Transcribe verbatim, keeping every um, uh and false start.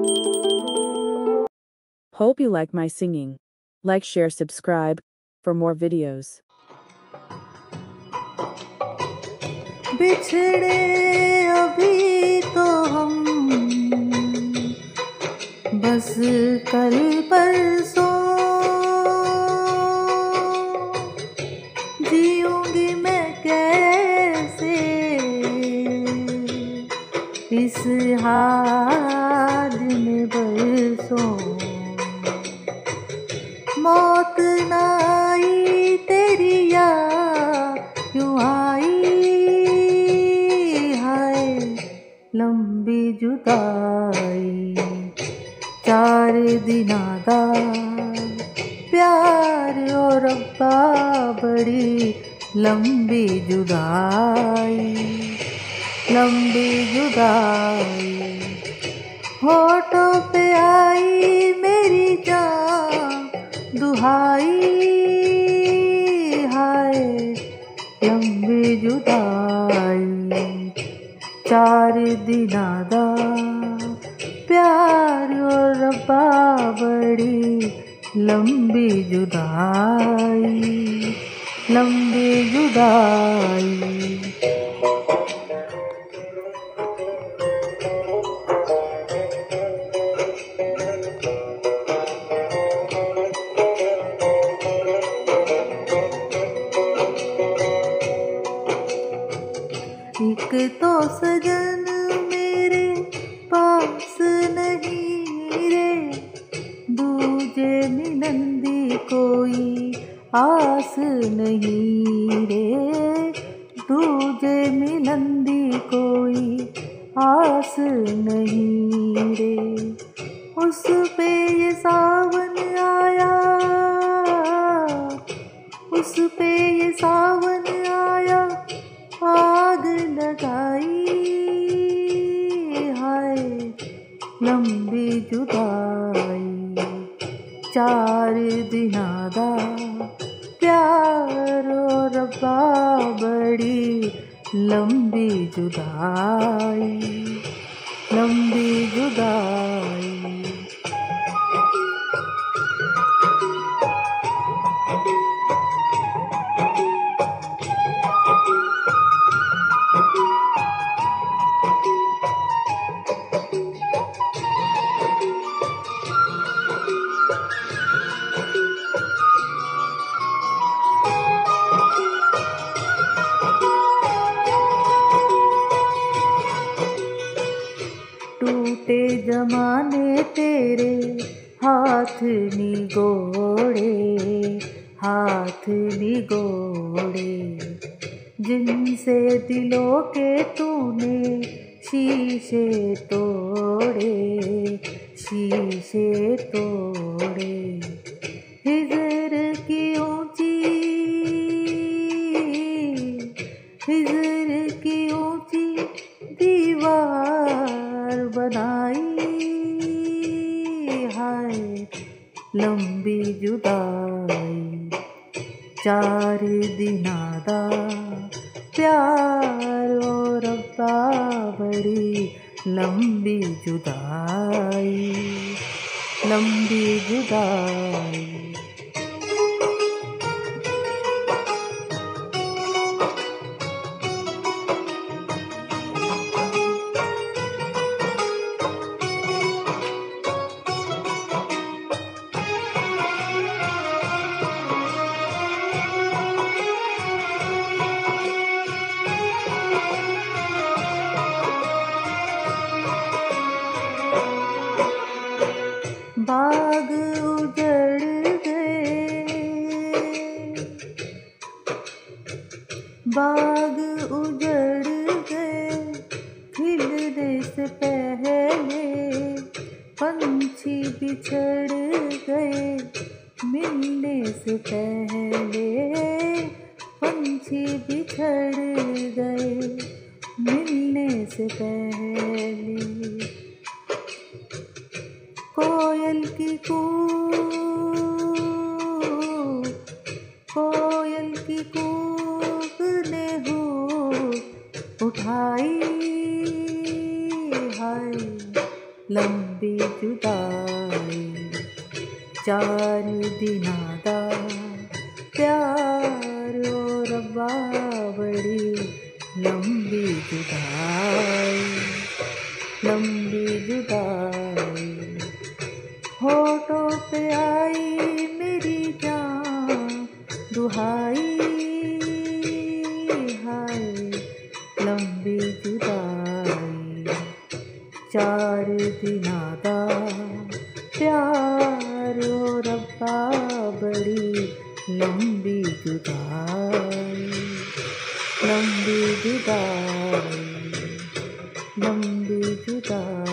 Hope you like my singing. Like, share, subscribe for more videos. बिछड़े अभी तो हम बस कल परसों, जीऊंगी मैं कैसे इस हाल में बरसों। मौत ना आई तेरी याद यूं आई, हाय लंबी जुदाई। चार दिना दा प्यार और रब्बा बड़ी लंबी जुदाई, लंबी जुदाई। होठों पे आई मेरी जान दुहाई, हाय लंबी जुदाई। चार दिना दा प्यार और रब्बा बड़ी लंबी जुदाई, लंबी जुदाई। एक तो सजन मेरे पास नहीं रे, दूजे मिलन दी कोई आस नहीं रे, दूजे मिलन दी कोई आस नहीं रे। उस पे ये सावन आया, उस पे ये सावन आया, आग लगाई, हाय लंबी जुदाई। चार दिना दा प्यार और रब्बा बड़ी लंबी जुदाई, लंबी जुदाई। टूटे जमाने तेरे हाथ निगोड़े, हाथ निगोड़े। जिनसे दिलों के तूने शीशे तोड़े, शीशे तोड़े। हिजर की ऊंची, हिजर की ऊंची दीवार बनाई, हाय लंबी जुदाई। चार दिना दा प्यार और रब्बा बड़ी लंबी जुदाई, लंबी जुदाई। बाग उजड़ गए, बाग उजड़ गए, खिलने से पहले पंछी बिछड़ गए, मिलने से पहले पंछी बिछड़ गए, मिलने से पहले। कोयल की कूक, कोयल की कूक ने हूक उठाई, हाय लंबी जुदाई चार दिनां दा प्यार ओ रब्बा बड़ी लंबी जुदाई लंबी जुदाई होठों पे आई मेरी जान दुहाई हाय लंबी जुदाई चार दिनां दा प्यार ओ रब्बा बड़ी लंबी जुदाई लंबी जुदाई लंबी जुदाई।